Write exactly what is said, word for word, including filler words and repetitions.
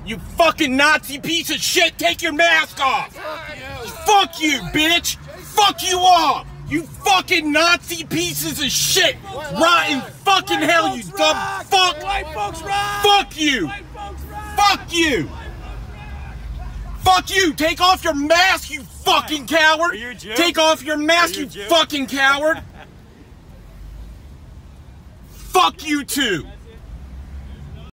You fucking Nazi piece of shit, take your mask off! Fuck you, bitch! Fuck you all! You fucking Nazi pieces of shit! Rotten fucking hell, you dumb fuck! Fuck you! Fuck you! Fuck you! Take off your mask, you fucking coward! Take off your mask, you fucking coward! Fuck you too!